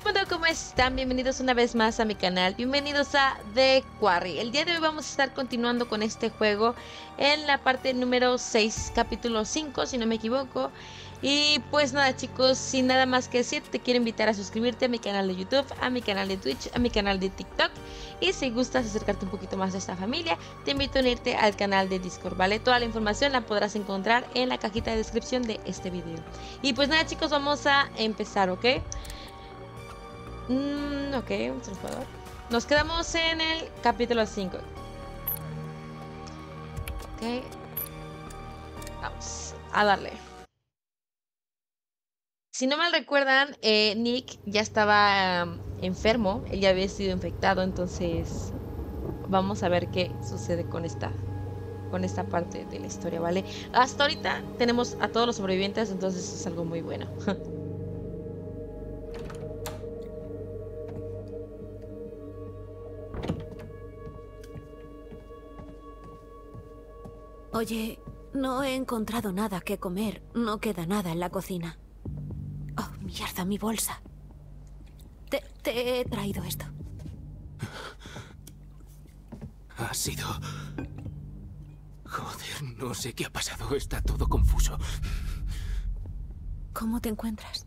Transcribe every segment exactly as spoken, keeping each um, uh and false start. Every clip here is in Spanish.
Bueno, ¿cómo están? Bienvenidos una vez más a mi canal, bienvenidos a The Quarry. El día de hoy vamos a estar continuando con este juego en la parte número seis, capítulo cinco, si no me equivoco. Y pues nada, chicos, sin nada más que decir, te quiero invitar a suscribirte a mi canal de YouTube, a mi canal de Twitch, a mi canal de TikTok. Y si gustas acercarte un poquito más a esta familia, te invito a unirte al canal de Discord, ¿vale? Toda la información la podrás encontrar en la cajita de descripción de este video. Y pues nada, chicos, vamos a empezar, ¿ok? Mm, ok, otro jugador. Nos quedamos en el capítulo cinco. Ok. Vamos a darle. Si no mal recuerdan, eh, Nick ya estaba um, enfermo. Él ya había sido infectado. Entonces vamos a ver qué sucede con esta, con esta parte de la historia, ¿vale? Hasta ahorita tenemos a todos los sobrevivientes. Entonces es algo muy bueno. Oye, no he encontrado nada que comer. No queda nada en la cocina. Oh, mierda, mi bolsa. Te, te he traído esto. Ha sido... Joder, no sé qué ha pasado. Está todo confuso. ¿Cómo te encuentras?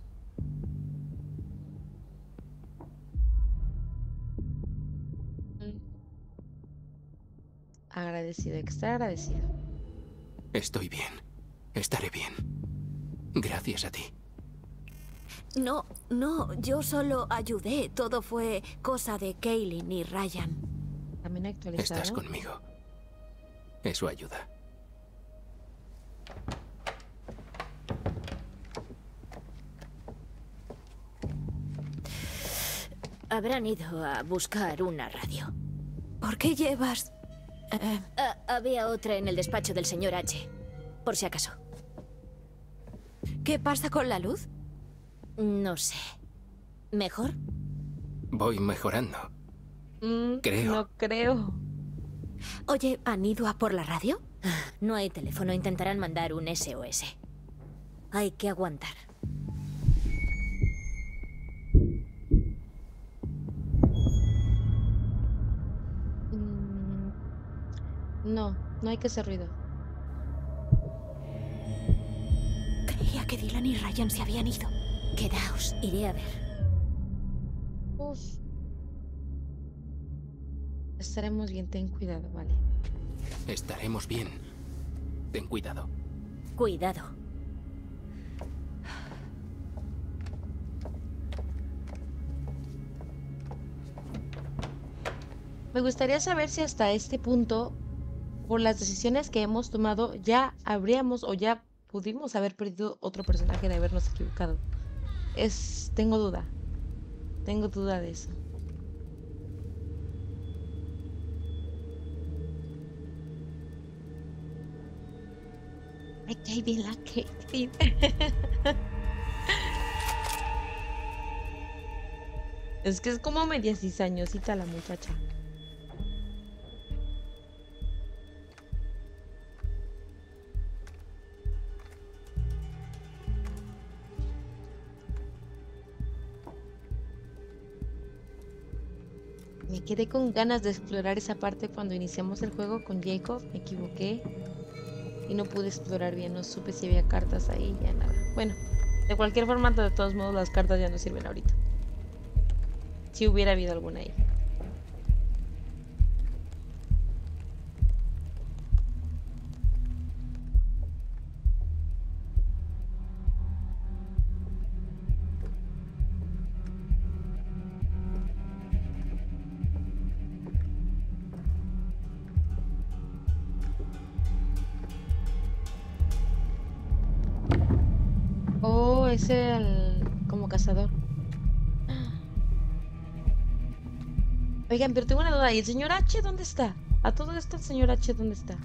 Agradecido, extra agradecido. Estoy bien. Estaré bien. Gracias a ti. No, no, yo solo ayudé. Todo fue cosa de Kaylin y Ryan. También actualizado. Estás conmigo. Eso ayuda. Habrán ido a buscar una radio. ¿Por qué llevas...? Eh, Ah, había otra en el despacho del señor H. Por si acaso. ¿Qué pasa con la luz? No sé. ¿Mejor? Voy mejorando. Mm, Creo. No creo. Oye, ¿han ido a por la radio? No hay teléfono. Intentarán mandar un S O S. Hay que aguantar. Mm, No, no hay que hacer ruido. Creía que Dylan y Ryan se habían ido. Quedaos. Iré a ver. Uf. Estaremos bien, ten cuidado, vale. Estaremos bien. Ten cuidado. Cuidado. Me gustaría saber si hasta este punto, por las decisiones que hemos tomado, ya habríamos o ya pudimos haber perdido otro personaje de habernos equivocado. Es... Tengo duda. Tengo duda de eso. Me cae bien la Kate. Es que es como media cizañosita la muchacha. Me quedé con ganas de explorar esa parte cuando iniciamos el juego con Jacob. Me equivoqué y no pude explorar bien. No supe si había cartas ahí, ya nada. Bueno, de cualquier forma, de todos modos, las cartas ya no sirven ahorita. Si hubiera habido alguna ahí. Oh, es el... como cazador. Oigan, pero tengo una duda. ¿Y el señor H dónde está? A todo esto, el señor H dónde está.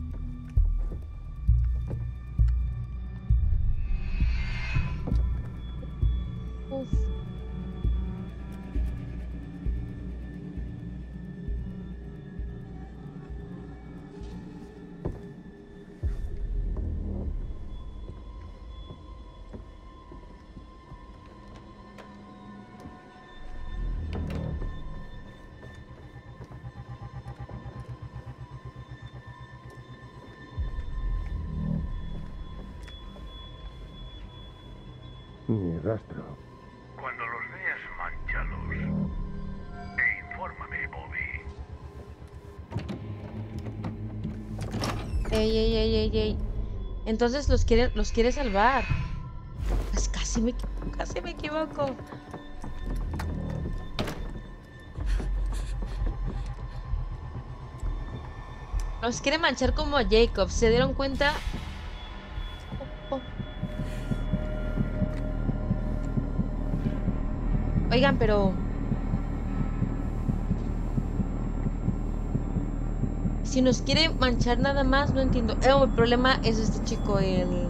Uf. Ni rastro. Cuando los veas, mánchalos. E infórmame, Bobby. Ey, ey, ey, ey, ey. Entonces los quiere, los quiere salvar. Pues casi me, casi me equivoco. Los quiere manchar como a Jacob. ¿Se dieron cuenta? Oh, oh. Oigan, pero... si nos quiere manchar nada más, no entiendo. Eh, oh, el problema es este chico, el...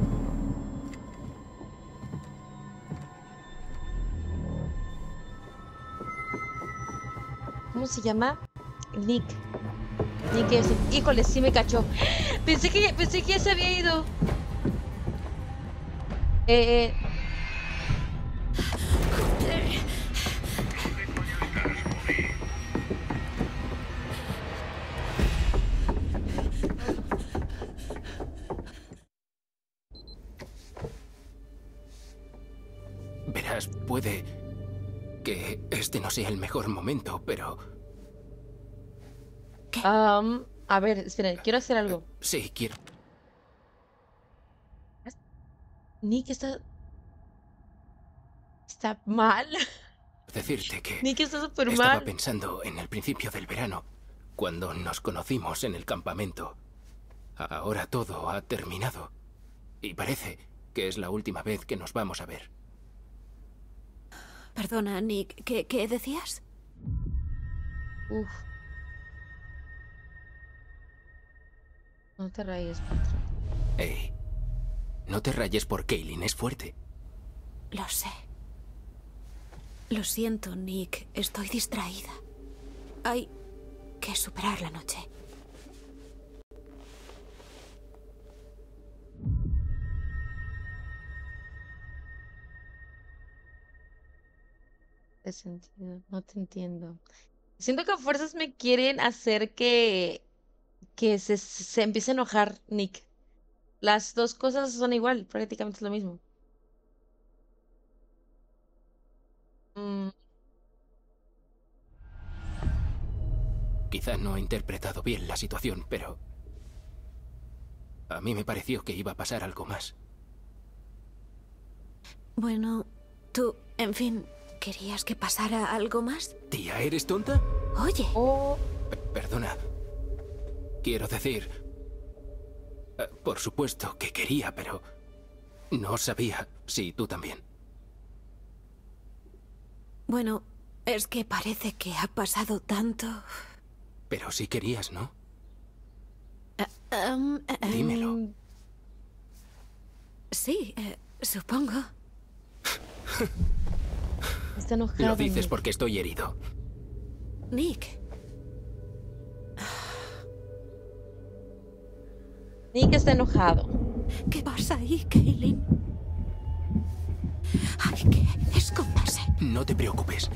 ¿cómo se llama? Nick. Nick es... híjole, sí me cachó. Pensé que, pensé que ya se había ido. Eh... eh. Verás, puede que este no sea el mejor momento, pero... Um, a ver, esperen, quiero hacer algo. Sí, quiero... Nick está... está mal. decirte que... Nick está súper estaba mal. pensando en el principio del verano, cuando nos conocimos en el campamento. Ahora todo ha terminado. Y parece que es la última vez que nos vamos a ver. Perdona, Nick, ¿qué, qué decías? Uf. No te rayes, Patrick. Ey, no te rayes por Kaylin, es fuerte. Lo sé. Lo siento, Nick. Estoy distraída. Hay que superar la noche. De sentido, no te entiendo. Siento que a fuerzas me quieren hacer que... que se, se empiece a enojar Nick. Las dos cosas son igual, prácticamente es lo mismo. Mm, Quizá no he interpretado bien la situación, pero... a mí me pareció que iba a pasar algo más. Bueno, tú, en fin, ¿querías que pasara algo más? Tía, ¿eres tonta? Oye, oh, P- perdona. Quiero decir... eh, por supuesto que quería, pero... no sabía si tú también. bueno, es que parece que ha pasado tanto. Pero sí querías, ¿no? Em, em, Dímelo. Sí, eh, supongo. está enojado. Lo dices Nick. porque estoy herido. Nick, Nick está enojado. ¿qué pasa ahí, Kaylin? Hay que esconderse. No te preocupes.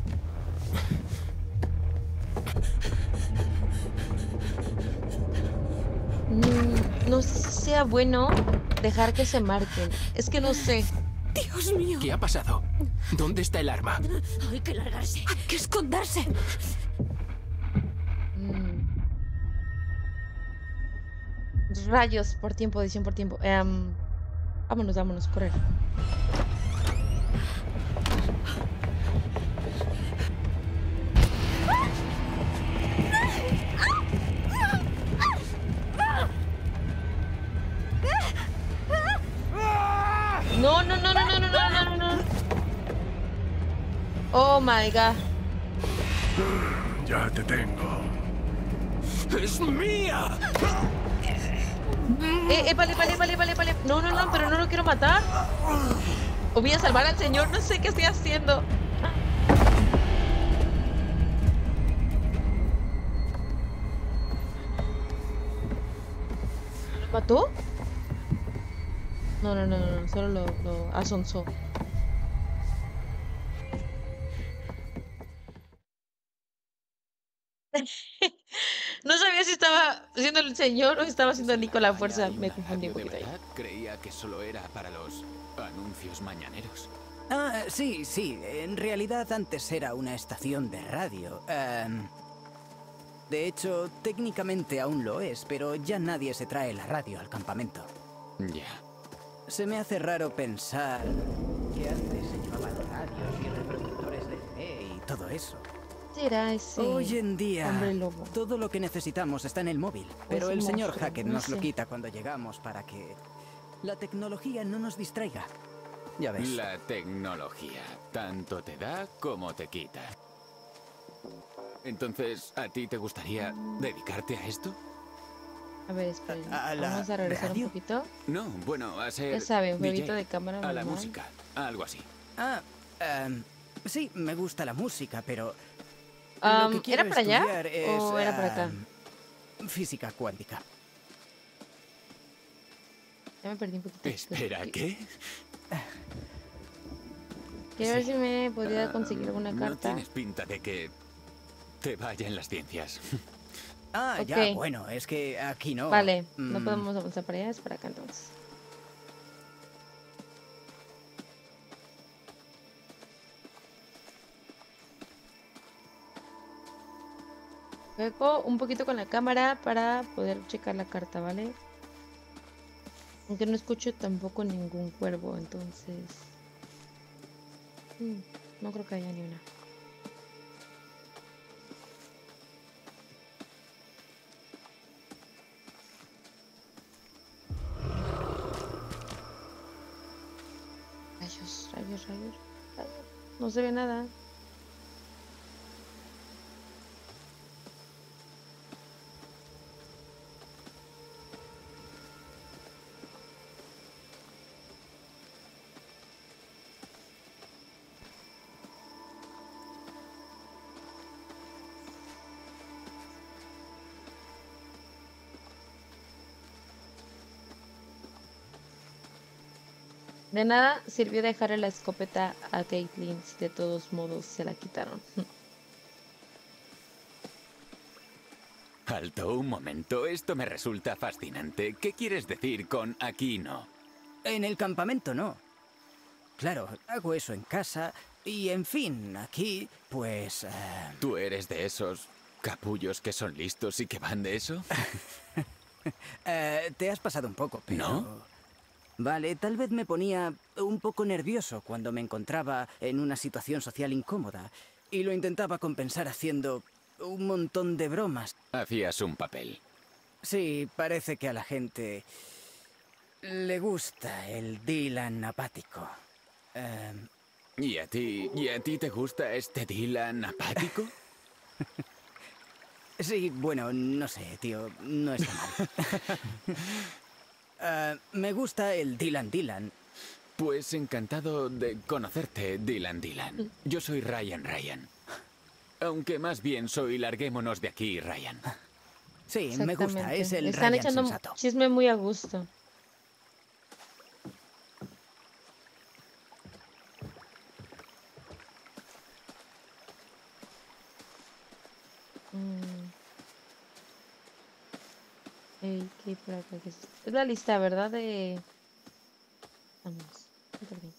Mm, no sé si sea bueno dejar que se marquen. Es que no sé. Dios mío, ¿Qué ha pasado? ¿Dónde está el arma? Hay que largarse. hay que esconderse. Mm. Rayos, por tiempo, edición por tiempo. Em, vámonos, vámonos, correr. No, no, no, no, no, no, no, no, no, no. Oh my god. Ya te tengo. ¡Es mía! Eh, eh, vale, vale, vale, vale, vale. No, no, no, pero no lo quiero matar. O voy a salvar al señor, no sé qué estoy haciendo. ¿Lo mató? No, no, no, no, no, solo lo, lo asonsó. No sabía si estaba siendo el señor o estaba siendo Nico a la fuerza. ¿Hay Me una confundí un radio de poquito ahí. verdad? Creía que solo era para los anuncios mañaneros. Ah, sí, sí. En realidad antes era una estación de radio. Em, de hecho, técnicamente aún lo es, pero ya nadie se trae la radio al campamento. Ya. Se me hace raro pensar que antes se llevaban radios y reproductores de C D y todo eso. Será ese Hoy en día, hombre lobo. todo lo que necesitamos está en el móvil. Pero un el señor monstruo, Hackett no nos lo sé. quita cuando llegamos para que la tecnología no nos distraiga. Ya ves. La tecnología tanto te da como te quita. Entonces, ¿a ti te gustaría dedicarte a esto? A ver, esperen. ¿A- a la Vamos a regresar radio? un poquito. No, bueno, a ser Ya saben, D J, jueguito de cámara a la normal. música, algo así. Ah, em, sí, me gusta la música, pero Am, lo que quiero ¿Era para allá estudiar es, o era para acá? em, física cuántica. Ya me perdí un poquito. Espera, ¿qué? Quiero ver si me podría conseguir alguna No carta. tienes pinta de que te vaya en las ciencias. Ah, Ok. ya, bueno, es que aquí no. Vale, no Mm, podemos avanzar para allá, es para acá entonces. Juego un poquito con la cámara para poder checar la carta, ¿vale? Aunque no escucho tampoco ningún cuervo, entonces... Mm, no creo que haya ni una. Rayos, rayos, rayos, rayos. No se ve nada. De nada sirvió dejarle la escopeta a Caitlyn si de todos modos se la quitaron. Alto, un momento. Esto me resulta fascinante. ¿Qué quieres decir con aquí no? En el campamento no. Claro, hago eso en casa y, en fin, aquí, pues... eh, ¿Tú eres de esos capullos que son listos y que van de eso? eh, te has pasado un poco, pero... ¿No? Vale, tal vez me ponía un poco nervioso cuando me encontraba en una situación social incómoda y lo intentaba compensar haciendo un montón de bromas. Hacías un papel. Sí, parece que a la gente le gusta el Dylan apático. Eh, ¿Y a ti, y a ti te gusta este Dylan apático? sí, bueno, no sé, tío, no está mal. Eh, me gusta el Dylan Dylan. Pues encantado de conocerte, Dylan Dylan. Yo soy Ryan Ryan. Aunque más bien soy larguémonos de aquí, Ryan. Sí, me gusta, es el Están Ryan echando sensato. chisme muy a gusto. Mm. Ey, ¿qué hay por acá? ¿Qué es esto? Es la lista, ¿verdad? De... Vamos, me perdí.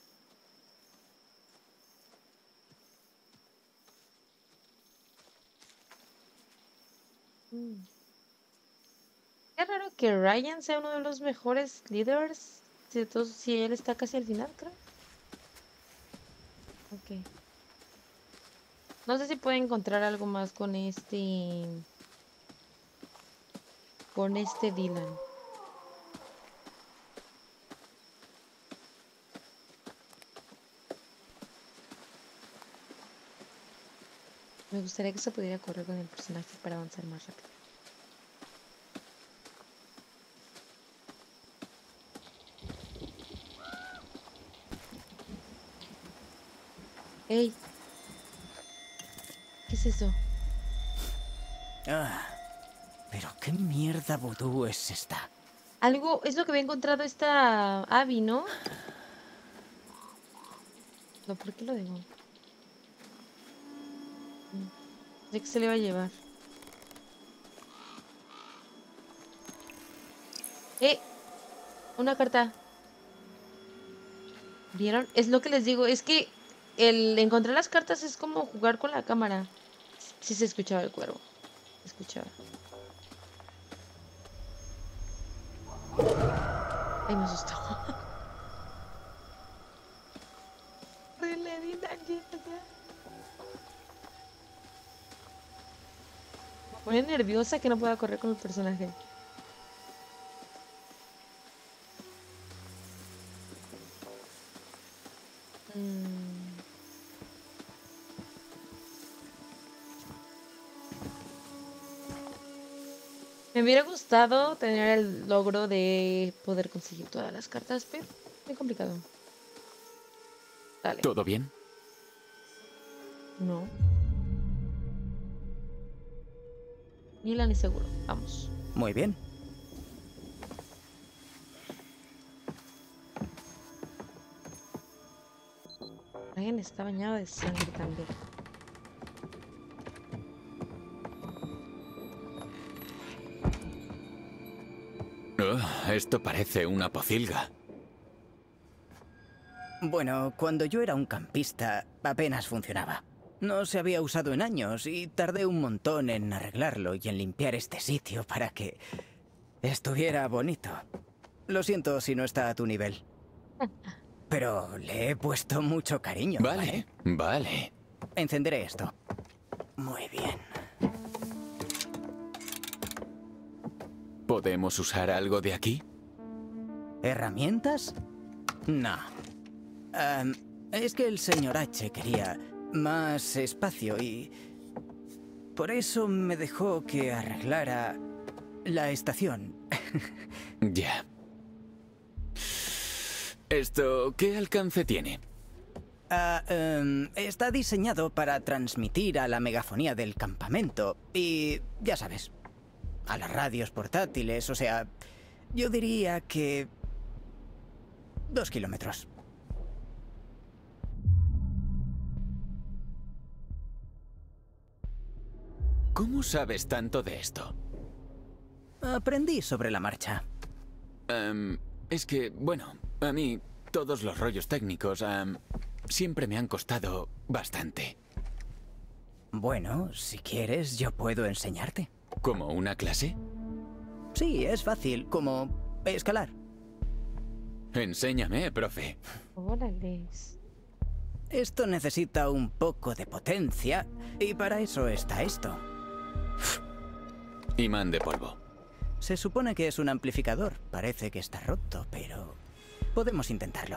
Mm. Qué raro que Ryan sea uno de los mejores líderes. Si, de todos- si él está casi al final, creo. Ok. No sé si puedo encontrar algo más con este... Con este Dylan. Me gustaría que se pudiera correr con el personaje para avanzar más rápido. ¡Ey! ¿Qué es eso? Ah, pero qué mierda vudú es esta. Algo, es lo que había encontrado esta Abby, ¿no? No, ¿por qué lo digo? Mm, de que se le iba a llevar. Eh, una carta. ¿Vieron? Es lo que les digo, es que el encontrar las cartas es como jugar con la cámara. Sí se escuchaba el cuervo. Se escuchaba. Ay, me asustó. Me pone nerviosa que no pueda correr con el personaje. Mm. Me hubiera gustado tener el logro de poder conseguir todas las cartas, pero muy complicado. Dale. ¿Todo bien? No. Ni la ni seguro. Vamos. Muy bien. Alguien está bañado de sangre también. Oh, esto parece una pocilga. Bueno, cuando yo era un campista, apenas funcionaba. No se había usado en años y tardé un montón en arreglarlo y en limpiar este sitio para que estuviera bonito. Lo siento si no está a tu nivel. Pero le he puesto mucho cariño. Vale, vale. vale. Encenderé esto. Muy bien. ¿Podemos usar algo de aquí? ¿Herramientas? No. Um, es que el señor H quería más espacio y por eso me dejó que arreglara la estación. Ya. ¿Esto qué alcance tiene? Uh, um, está diseñado para transmitir a la megafonía del campamento y, ya sabes, a las radios portátiles, o sea, yo diría que dos kilómetros. ¿Cómo sabes tanto de esto? Aprendí sobre la marcha. Um, es que, bueno, a mí todos los rollos técnicos um, siempre me han costado bastante. Bueno, si quieres, yo puedo enseñarte. ¿Como una clase? Sí, es fácil, como escalar. Enséñame, profe. Órale. Esto necesita un poco de potencia y para eso está esto. Imán de polvo. Se supone que es un amplificador. Parece que está roto, pero podemos intentarlo.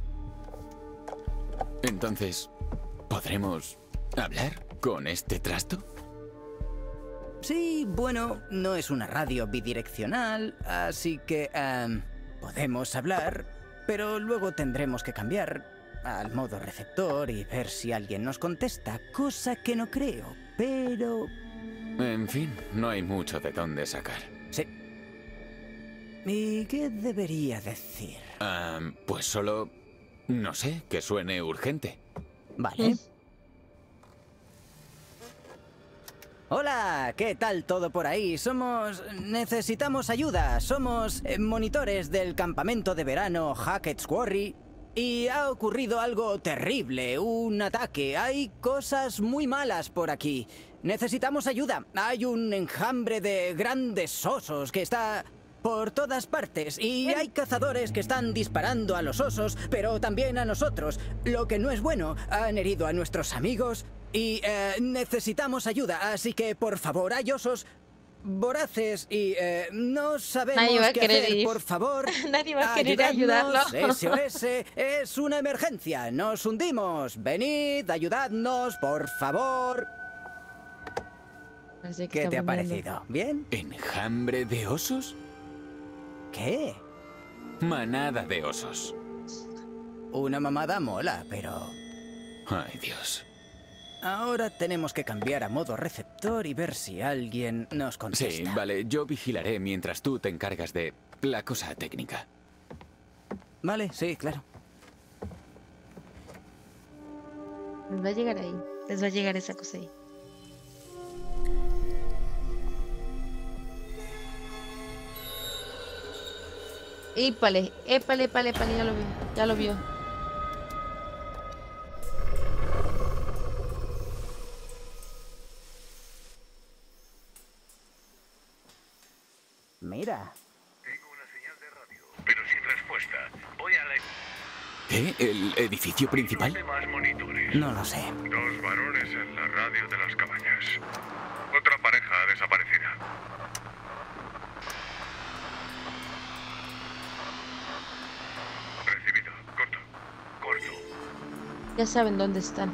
Entonces, ¿podremos hablar con este trasto? Sí, bueno, no es una radio bidireccional, así que um, podemos hablar, pero luego tendremos que cambiar al modo receptor y ver si alguien nos contesta, cosa que no creo, pero... En fin, no hay mucho de dónde sacar. Sí. ¿Y qué debería decir? Um, pues solo... no sé, que suene urgente. Vale. Hola, ¿qué tal todo por ahí? Somos... necesitamos ayuda. Somos eh, monitores del campamento de verano Hackett's Quarry. Y ha ocurrido algo terrible, un ataque. Hay cosas muy malas por aquí. Necesitamos ayuda. Hay un enjambre de grandes osos que está por todas partes. Y hay cazadores que están disparando a los osos, pero también a nosotros. Lo que no es bueno, han herido a nuestros amigos y eh, necesitamos ayuda. Así que, por favor, hay osos voraces y eh, no sabemos Nadie va a qué querer hacer. ir. Por favor, Nadie va a querer ayudadnos. ayudarlo. S O S es una emergencia. Nos hundimos. Venid, ayudadnos, por favor. Parece que ¿Qué está te ha muriendo. parecido? ¿Bien? ¿Enjambre de osos? ¿Qué? Manada de osos. Una mamada mola, pero... Ay, Dios. ahora tenemos que cambiar a modo receptor y ver si alguien nos contesta. Sí, vale, yo vigilaré mientras tú te encargas de la cosa técnica. Vale, sí, claro. Les va a llegar ahí. Les va a llegar esa cosa ahí. Épale, épale, épale, épale, ya lo vio, ya lo vio. Mira. Tengo una señal de radio, pero sin respuesta. Voy a la... ¿Eh? ¿El edificio principal? Más monitores. No lo sé. Dos varones en la radio de las cabañas. Otra pareja desaparecida. Recibido. Corto. Corto. Ya saben dónde están.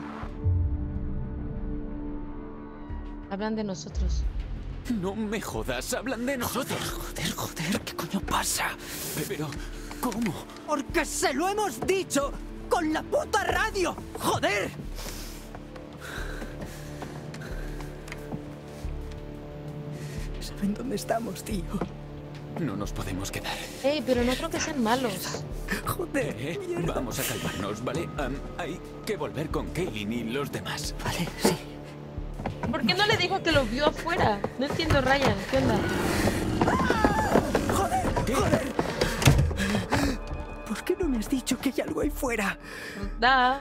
Hablan de nosotros. No me jodas, hablan de nosotros. Joder, joder, ¿qué coño pasa? Pero, ¿cómo? Porque se lo hemos dicho con la puta radio. ¡Joder! ¿Saben dónde estamos, tío? No nos podemos quedar. Ey, pero no creo que sean malos. Joder. Eh, mierda. Vamos a calmarnos, ¿vale? Am, hay que volver con Kaylin y los demás. Vale, sí. ¿Por qué no le dijo que lo vio afuera? No entiendo, Ryan. ¿Qué onda? ¡Joder! ¿Qué? ¡Joder! ¿Por qué no me has dicho que hay algo ahí fuera? Da.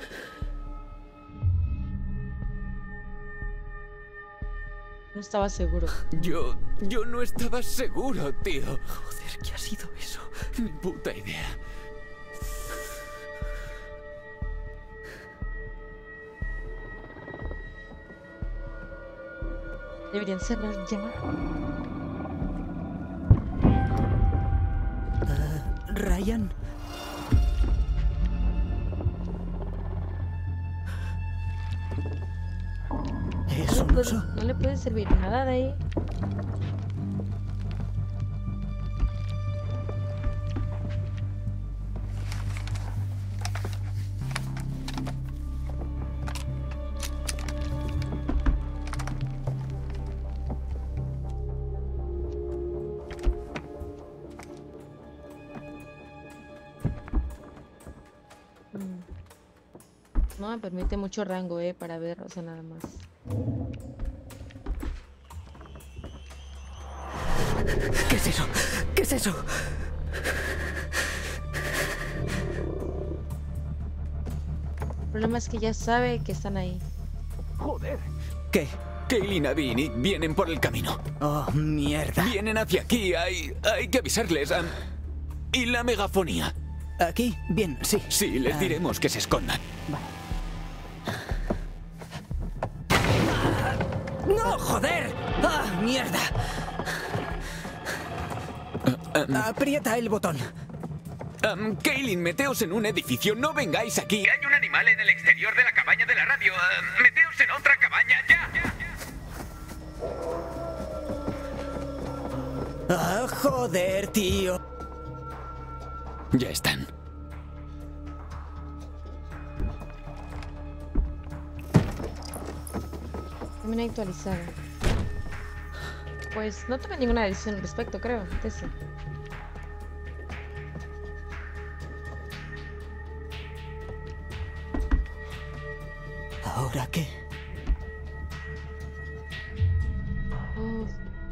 No estaba seguro. Yo... yo no estaba seguro, tío. Joder, ¿qué ha sido eso? Ni puta idea. Deberían cerrar ya. Ryan. Es un oso. No le puede servir nada de ahí. No me permite mucho rango, eh, para ver, o sea, nada más. ¿Qué es eso? ¿Qué es eso? El problema es que ya sabe que están ahí. Joder. ¿Qué? Kaylin y Vinny vienen por el camino. Oh, mierda. Vienen hacia aquí. Hay, hay que avisarles. am, y la megafonía. ¿Aquí? Bien, sí. Sí, les Ah, diremos que se escondan. ¡No, joder! ¡Ah, mierda! Aprieta el botón. Um, Kaylin, meteos en un edificio. No vengáis aquí. Hay un animal en el exterior de la cabaña de la radio. Uh, meteos en otra cabaña, ya. ¡Ah, joder, tío! Ya están. También actualizada. Pues no tomé ninguna decisión al respecto, creo. Eso. ¿Ahora qué? Uf.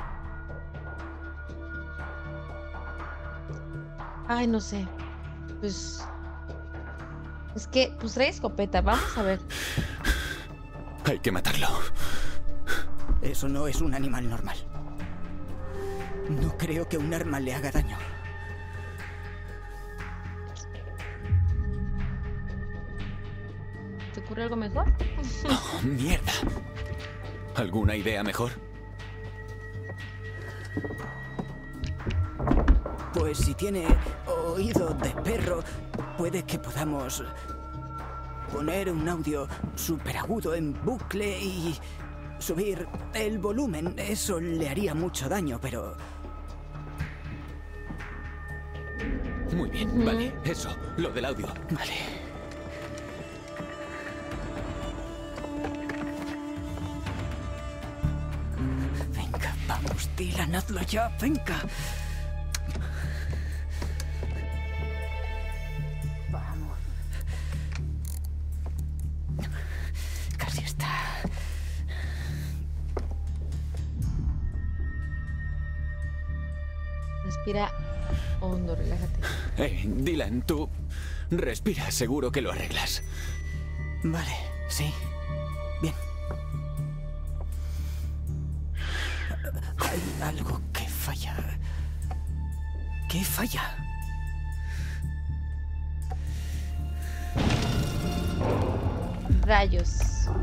Ay, no sé. Pues... Es que, pues trae escopeta. Vamos a ver. Hay que matarlo. Eso no es un animal normal. No creo que un arma le haga daño. ¿Te ocurre algo mejor? Oh, mierda. ¿Alguna idea mejor? Pues si tiene oído de perro, puede que podamos poner un audio súper agudo en bucle y subir el volumen. Eso le haría mucho daño, pero... Muy bien, vale. Eso, lo del audio. Vale. Venga, vamos, Dylan, hazlo ya, venga. Vamos. Casi está. Respira Oh, no, relájate. Hey, Dylan, tú respira, seguro que lo arreglas. Vale, sí. Bien. Hay algo que falla. ¿Qué falla? Rayos.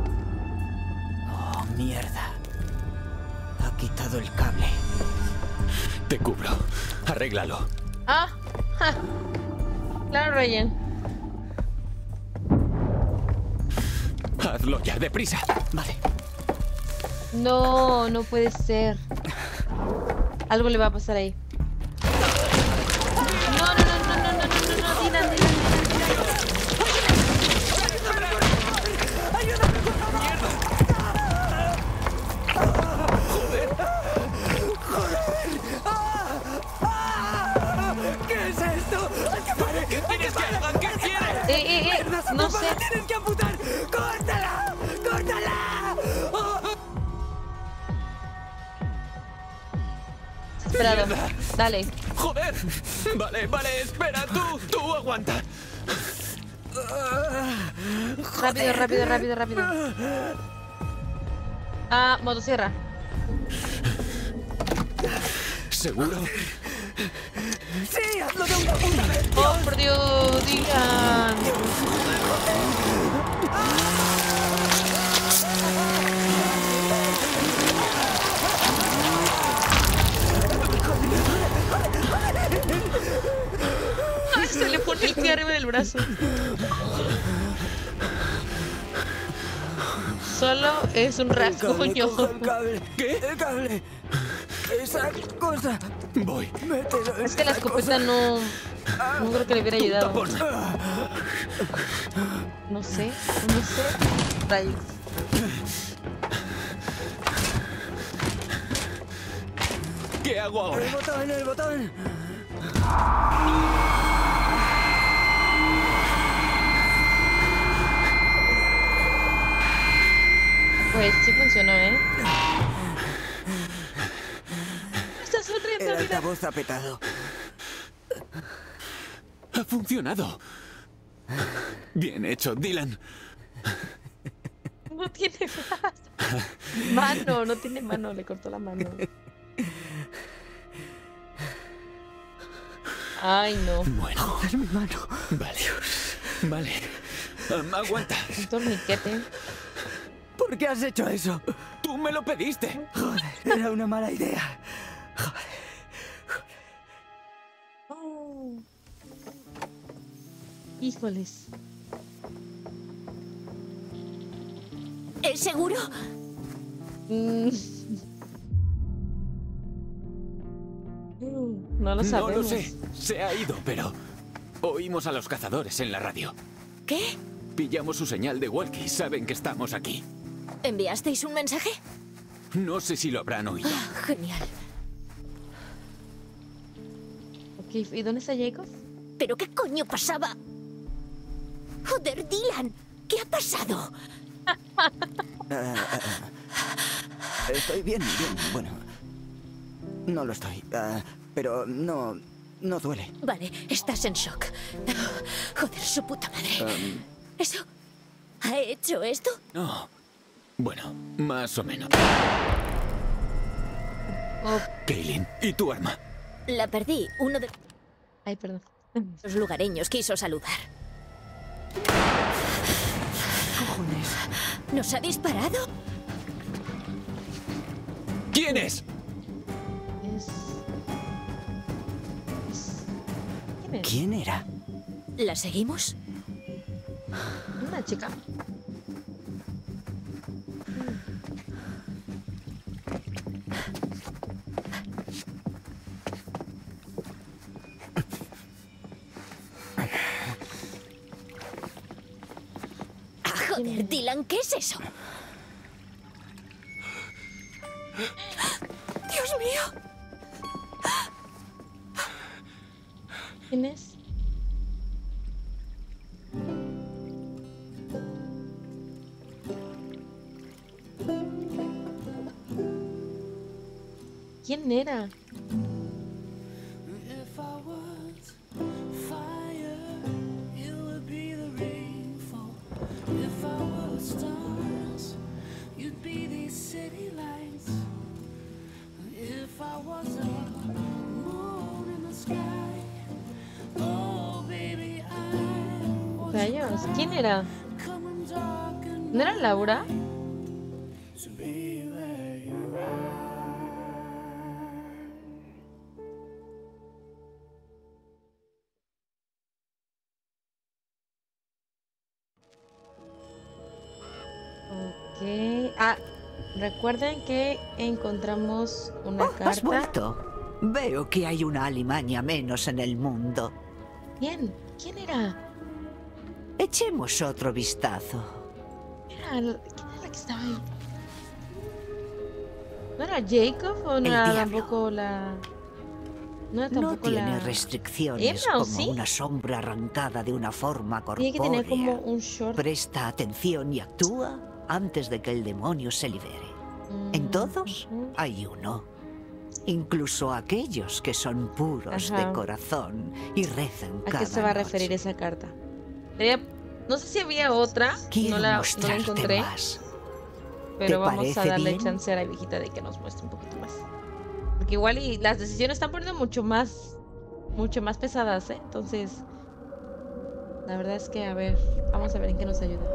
Oh, mierda. Ha quitado el cable. Te cubro. Arréglalo. Ah, ja. Claro, Ryan. Hazlo ya, deprisa. Vale. No, no puede ser. Algo le va a pasar ahí. No, no, no, no, no, no, no, no, no, Dylan, Dylan, Dylan. ¿Qué es esto? ¿Qué quieres que haga? ¿Qué quieres? Eh, eh, eh, no sé. ¡Tienes que amputar! ¡Córtala! ¡Córtala! Oh. Esperado. Dale. ¡Joder! Vale, vale, espera, tú, tú aguanta. Rápido, rápido, rápido, rápido. Ah, motosierra. ¿Seguro? ¡Sí! ¡Hazlo de una puta vez! Oh, por Dios, Dylan. Ay, se le pone el pie arriba del brazo. Solo es un rasguño. Coja el cable. ¿Qué? El cable. Esa cosa. Voy. Mételo en Es que la esa escopeta cosa. no... No creo que le hubiera ayudado. Tapón. No sé, no sé. Rayos. ¿Qué hago ahora? El botón, el botón. Pues sí funcionó, ¿eh? Estás El sonriendo, mira. altavoz ha petado. Ha funcionado. Bien hecho, Dylan. No tiene brazo. Mano, no tiene mano, le cortó la mano. Ay, no. Bueno, Joder, mi mano. vale. Vale. Um, aguanta. Un torniquete. ¿Por qué has hecho eso? Tú me lo pediste. Joder, era una mala idea. Oh. Híjoles. ¿Es seguro? Mm. No lo No sabemos. lo sé. Se ha ido, pero oímos a los cazadores en la radio. ¿Qué? Pillamos su señal de walkie. Saben que estamos aquí. ¿Enviasteis un mensaje? No sé si lo habrán oído. Ah, genial. Ok, ¿y dónde está Jacob? ¿Pero qué coño pasaba? Joder, Dylan, ¿qué ha pasado? Ah, ah, ah. Estoy bien, bien. Bueno, no lo estoy. ah, pero no, no duele. Vale, estás en shock. Joder, su puta madre. Um, ¿Eso? ¿Ha hecho esto? no. Bueno, más o menos. Oh, Kaylin, ¿y tu arma? La perdí. Uno de ay, perdón. los lugareños quiso saludar. Cojones. ¿Nos ha disparado? ¿Quién es? Es... es... ¿Quién es? ¿Quién era? ¿La seguimos? Una chica. Ah, joder, Dylan, ¿qué es eso? Dios mío. ¿Quién es? ¿Quién era? Rayos, ¿quién era? ¿No era Laura? Ok. Ah, recuerden que encontramos una Oh, ¿has carta. vuelto? Veo que hay una alimaña menos en el mundo. ¿Quién? ¿Quién era? Echemos otro vistazo. Era la- ¿Quién era la que estaba ahí? ¿No era Jacob o no El era diablo. tampoco la... No era No tampoco tiene la... restricciones Emma, ¿o como sí? una sombra arrancada de una forma Tiene que tener como corpórea. un short. Presta atención y actúa antes de que el demonio se libere. En Mm, todos ujú. hay uno. Incluso aquellos que son puros Ajá. de corazón y rezan ¿A cada qué se va a noche. referir esa carta? Sería- No sé si había otra, Quiero no la, no la mostrarte encontré, más. pero ¿Te vamos a parece darle bien? chance a la viejita de que nos muestre un poquito más. Porque igual y las decisiones están poniendo mucho más, mucho más pesadas, ¿eh? Entonces, la verdad es que, a ver, vamos a ver en qué nos ayuda.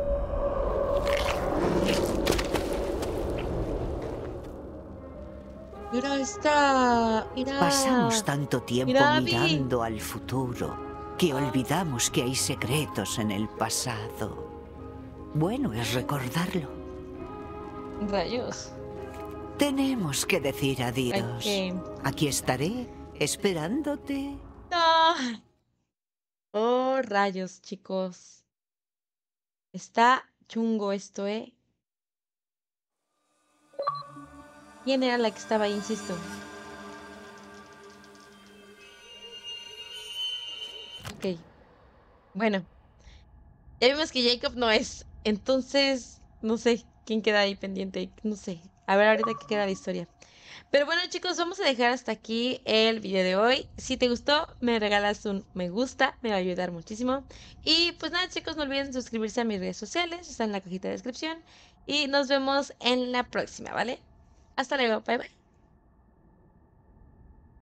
Mira esta, mira. Pasamos tanto tiempo Mira, Abby. mirando al futuro que olvidamos que hay secretos en el pasado. Bueno es recordarlo. Rayos. Tenemos que decir adiós. Ok. Aquí estaré, esperándote. No. Oh, rayos, chicos. Está chungo esto, ¿eh? ¿Quién era la que estaba ahí? Insisto. Ok. Bueno, ya vimos que Jacob no es. Entonces, no sé quién queda ahí pendiente. No sé. A ver ahorita qué queda de historia. Pero bueno, chicos, vamos a dejar hasta aquí el video de hoy. Si te gustó, me regalas un me gusta, me va a ayudar muchísimo. Y pues nada, chicos, no olviden suscribirse a mis redes sociales, está en la cajita de descripción. Y nos vemos en la próxima, ¿vale? Hasta luego, bye bye.